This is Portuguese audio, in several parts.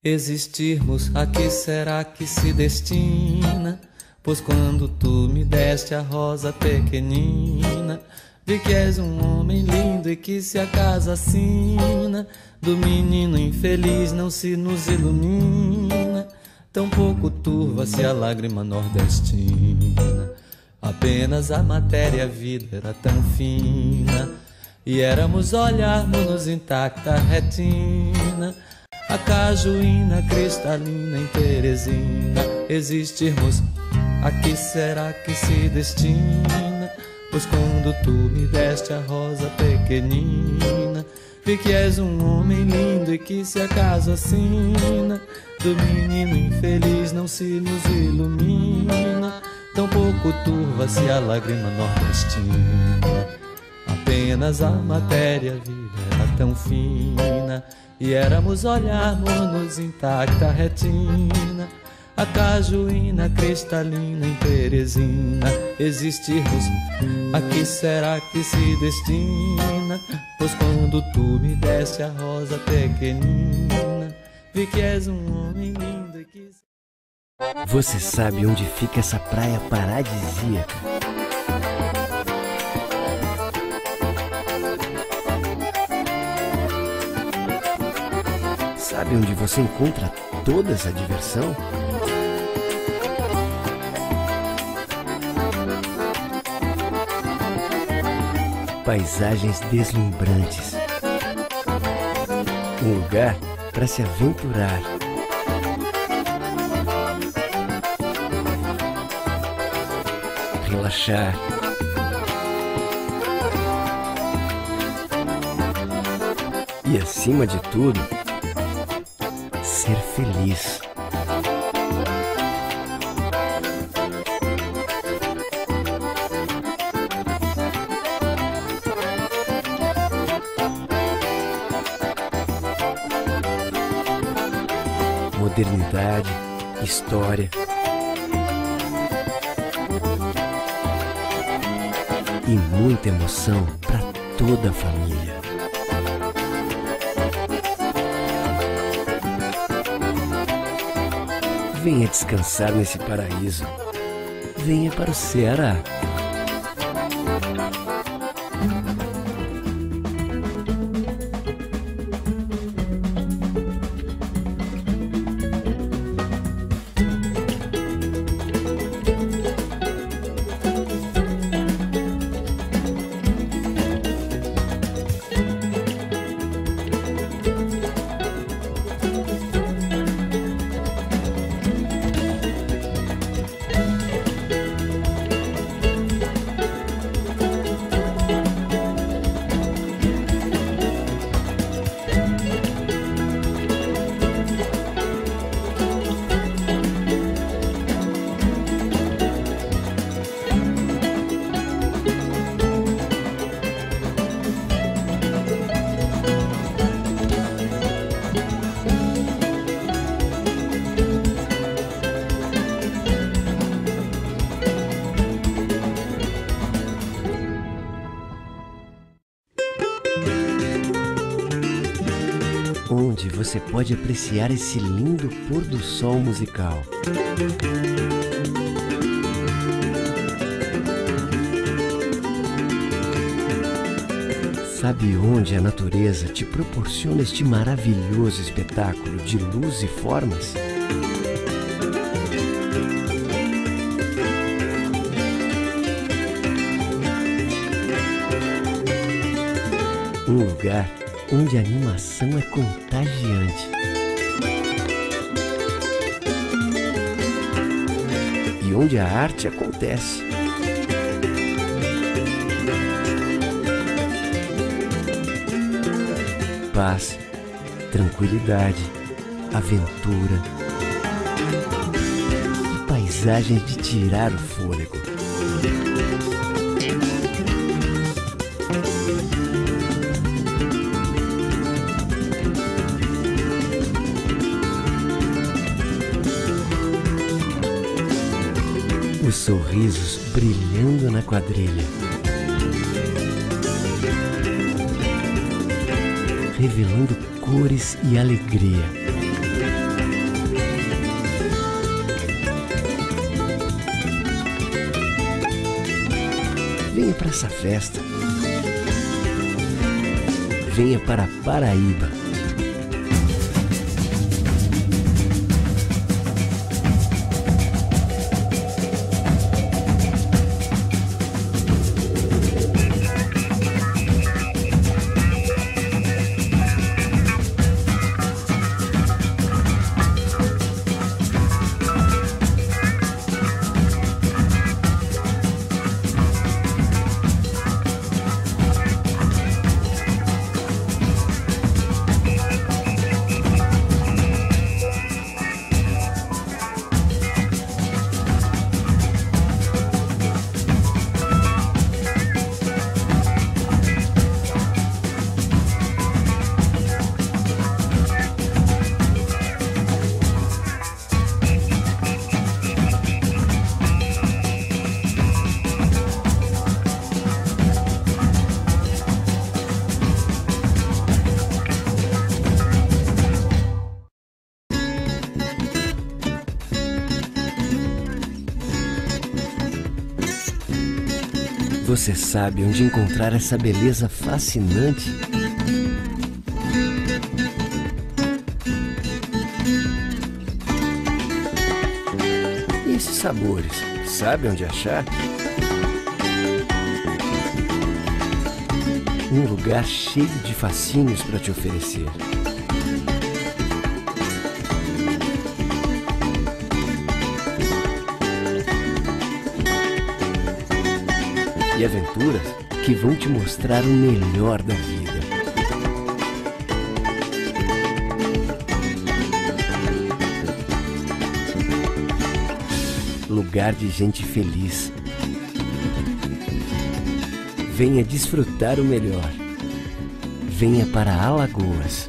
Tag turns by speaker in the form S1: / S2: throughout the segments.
S1: Existirmos, a que será que se destina? Pois quando tu me deste a rosa pequenina, vi que és um homem lindo e que se a casa assina do menino infeliz não se nos ilumina, tampouco turva-se a lágrima nordestina. Apenas a matéria, a vida era tão fina, e éramos olharmos-nos intacta retina, a cajuína cristalina em Teresina. Existirmos, a que será que se destina? Pois quando tu me deste a rosa pequenina, vi que és um homem lindo e que se acaso assina do menino infeliz não se nos ilumina, tampouco turva-se a lágrima nordestina. Apenas a matéria, a vida era tão fina, e éramos olharmos-nos intacta retina, a cajuína cristalina em Teresina. Existirmos, a que será que se destina? Pois quando tu me deste a rosa pequenina, vi que és um homem lindo e que...
S2: Você sabe onde fica essa praia paradisíaca? Sabe onde você encontra toda essa diversão? Paisagens deslumbrantes. Um lugar para se aventurar. Relaxar. E acima de tudo, ser feliz. Modernidade, história e muita emoção para toda a família. Venha descansar nesse paraíso. Venha para o Ceará. Onde você pode apreciar esse lindo pôr do sol musical. Sabe onde a natureza te proporciona este maravilhoso espetáculo de luz e formas? Um lugar onde a animação é contagiante e onde a arte acontece. Paz, tranquilidade, aventura e paisagens de tirar o fôlego. Os sorrisos brilhando na quadrilha, revelando cores e alegria. venha para essa festa. Venha para Paraíba. Você sabe onde encontrar essa beleza fascinante? E esses sabores, sabe onde achar? Um lugar cheio de fascínios para te oferecer. E aventuras que vão te mostrar o melhor da vida. Lugar de gente feliz. Venha desfrutar o melhor. Venha para Alagoas.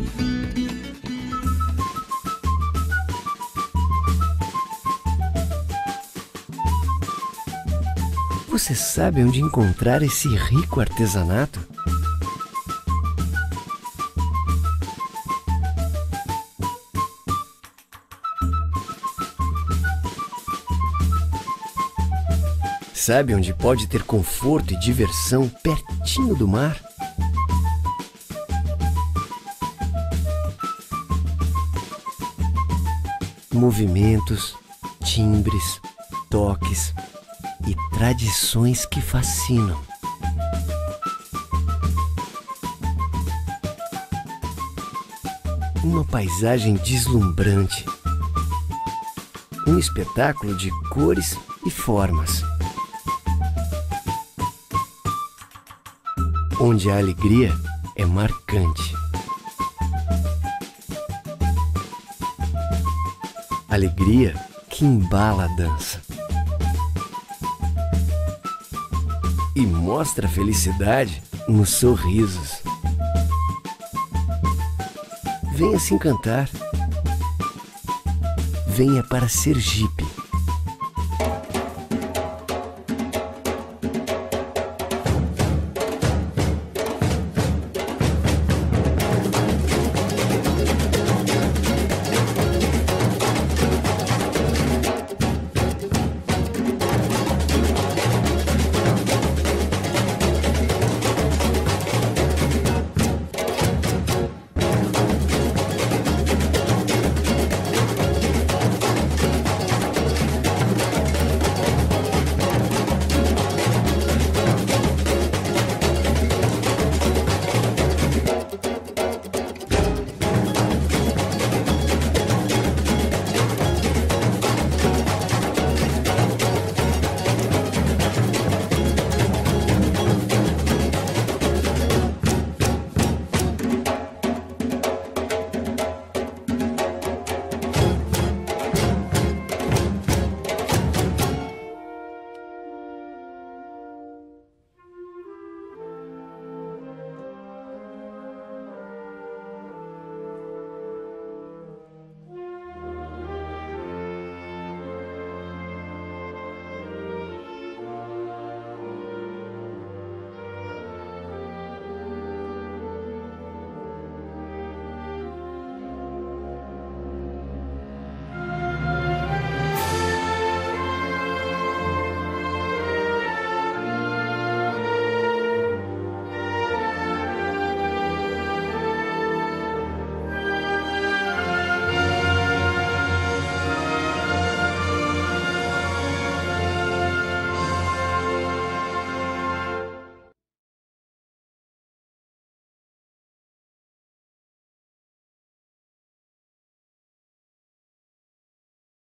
S2: Você sabe onde encontrar esse rico artesanato? Sabe onde pode ter conforto e diversão pertinho do mar? Movimentos, timbres, toques e tradições que fascinam. Uma paisagem deslumbrante. Um espetáculo de cores e formas. Onde a alegria é marcante. Alegria que embala a dança. E mostra a felicidade nos sorrisos. Venha se encantar. Venha para Sergipe.